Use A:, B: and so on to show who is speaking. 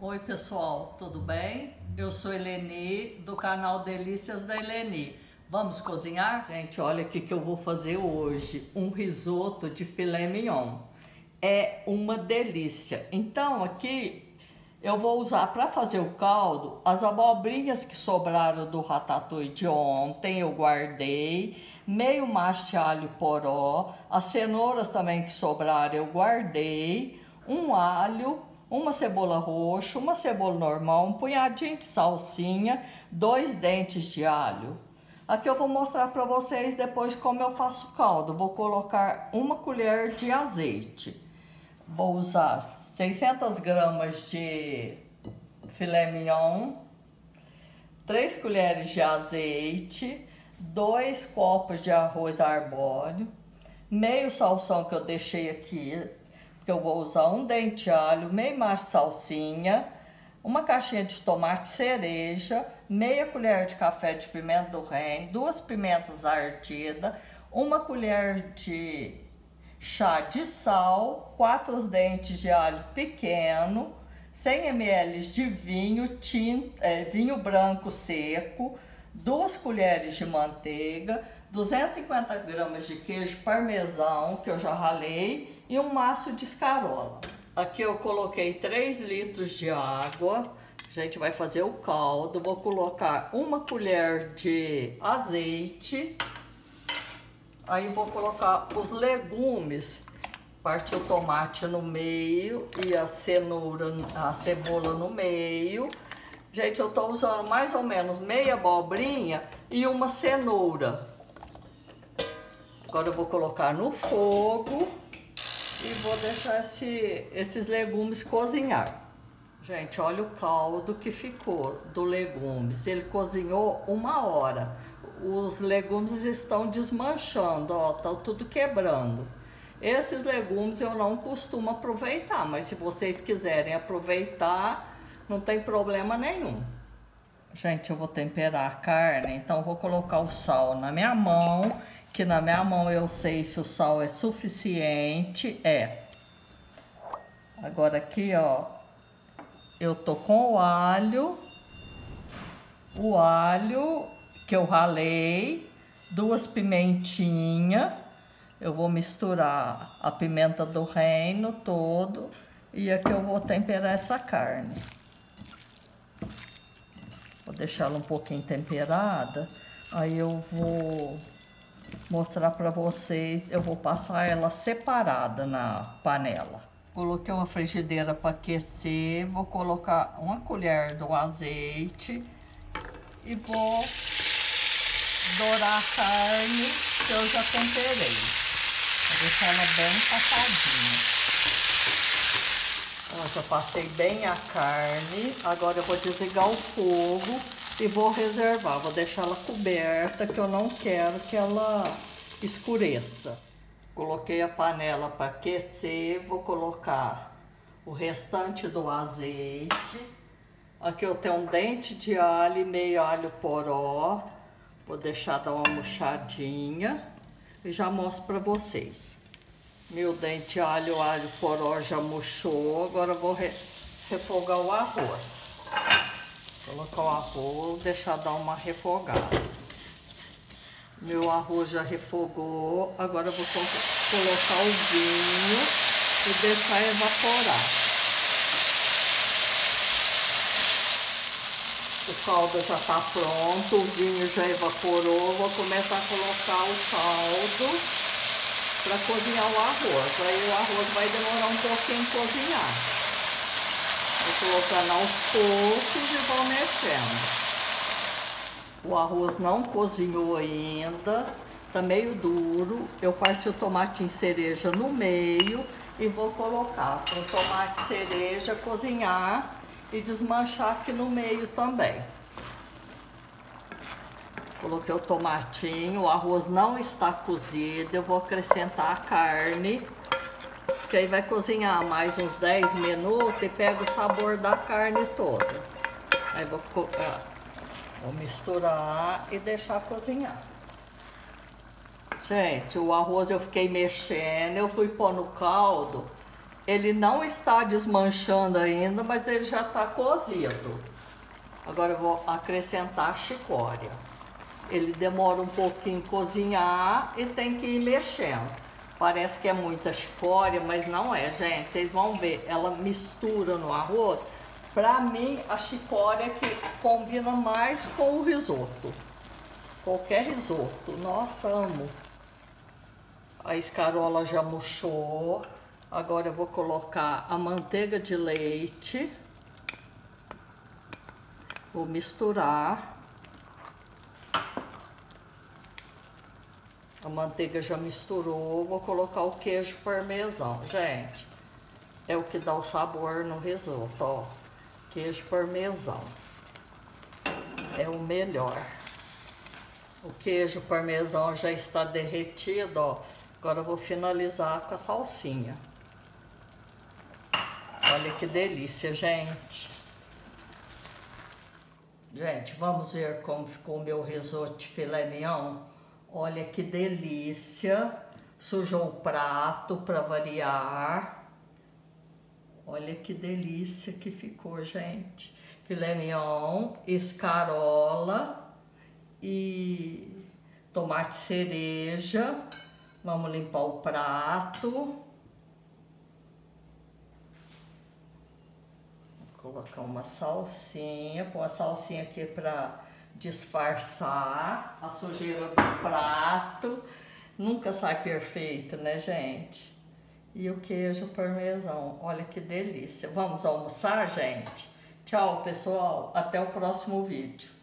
A: Oi pessoal, tudo bem? Eu sou Eleni, do canal Delícias da Eleni. Vamos cozinhar? Gente, olha o que eu vou fazer hoje. Um risoto de filé mignon. É uma delícia. Então aqui eu vou usar para fazer o caldo as abobrinhas que sobraram do ratatouille de ontem, eu guardei. Meio maço de alho poró, as cenouras também que sobraram eu guardei. Um alho, uma cebola roxa, uma cebola normal, um punhadinho de salsinha, 2 dentes de alho. Aqui eu vou mostrar para vocês depois como eu faço o caldo. Vou colocar 1 colher de azeite. Vou usar 600 gramas de filé mignon, 3 colheres de azeite, 2 copos de arroz arbóreo, meio salsão que eu deixei aqui, que eu vou usar 1 dente de alho, meio maço de salsinha, uma caixinha de tomate cereja, meia colher de café de pimenta do reino, 2 pimentas ardidas, 1 colher de chá de sal, 4 dentes de alho pequeno, 100 ml de vinho, vinho branco seco, 2 colheres de manteiga, 250 gramas de queijo parmesão, que eu já ralei, e um maço de escarola. Aqui eu coloquei 3 litros de água, a gente vai fazer o caldo. Vou colocar 1 colher de azeite, aí vou colocar os legumes, partir o tomate no meio e a cenoura, a cebola no meio. Gente, eu tô usando mais ou menos meia abobrinha e uma cenoura. Agora eu vou colocar no fogo e vou deixar esses legumes cozinhar. Gente, olha o caldo que ficou do legumes. Ele cozinhou 1 hora. Os legumes estão desmanchando, ó, tá tudo quebrando. Esses legumes eu não costumo aproveitar, mas se vocês quiserem aproveitar, não tem problema nenhum. Gente, eu vou temperar a carne, então eu vou colocar o sal na minha mão, que na minha mão eu sei se o sal é suficiente. Agora aqui, ó, eu tô com o alho que eu ralei, 2 pimentinhas. Eu vou misturar a pimenta do reino todo e aqui eu vou temperar essa carne. Vou deixar ela um pouquinho temperada, aí eu vou mostrar para vocês, eu vou passar ela separada na panela. Coloquei uma frigideira para aquecer, vou colocar 1 colher do azeite e vou dourar a carne que eu já temperei. Vou deixar ela bem passadinha. Eu já passei bem a carne, agora eu vou desligar o fogo e vou reservar, vou deixar ela coberta, que eu não quero que ela escureça. Coloquei a panela para aquecer, vou colocar o restante do azeite. Aqui eu tenho 1 dente de alho e meio alho poró, vou deixar dar uma murchadinha e já mostro para vocês. Meu dente de alho poró já murchou, agora eu vou refogar o arroz. Colocar o arroz, deixar dar uma refogada. Meu arroz já refogou, agora eu vou colocar o vinho e deixar evaporar. O caldo já está pronto, o vinho já evaporou, vou começar a colocar o caldo para cozinhar o arroz. Aí o arroz vai demorar um pouquinho a cozinhar. Vou colocando aos poucos e vou mexendo. O arroz não cozinhou ainda, tá meio duro. Eu parti o tomate em cereja no meio e vou colocar para o tomate cereja cozinhar e desmanchar aqui no meio também. Coloquei o tomatinho, o arroz não está cozido, eu vou acrescentar a carne, que aí vai cozinhar mais uns 10 minutos e pega o sabor da carne toda. Aí vou misturar e deixar cozinhar. Gente, o arroz eu fiquei mexendo, eu fui pôr no caldo Ele não está desmanchando ainda, mas ele já está cozido. Agora eu vou acrescentar a chicória. Ele demora um pouquinho em cozinhar e tem que ir mexendo. Parece que é muita chicória, mas não é, gente. Vocês vão ver, ela mistura no arroz. Pra mim, a chicória que combina mais com o risoto. Qualquer risoto. Nossa, amo. A escarola já murchou. Agora eu vou colocar a manteiga de leite. Vou misturar. A manteiga já misturou. Vou colocar o queijo parmesão. Gente, é o que dá o sabor no risoto, ó. Queijo parmesão. É o melhor. O queijo parmesão já está derretido, ó. Agora eu vou finalizar com a salsinha. Olha que delícia, gente. Gente, vamos ver como ficou o meu risoto de filé mignon. Olha que delícia. Sujou o prato para variar. Olha que delícia que ficou, gente. Filé mignon, escarola e tomate cereja. Vamos limpar o prato. Colocar uma salsinha, pôr a salsinha aqui para disfarçar a sujeira do prato. Nunca sai perfeito, né, gente? E o queijo parmesão, olha que delícia. Vamos almoçar, gente? Tchau, pessoal. Até o próximo vídeo.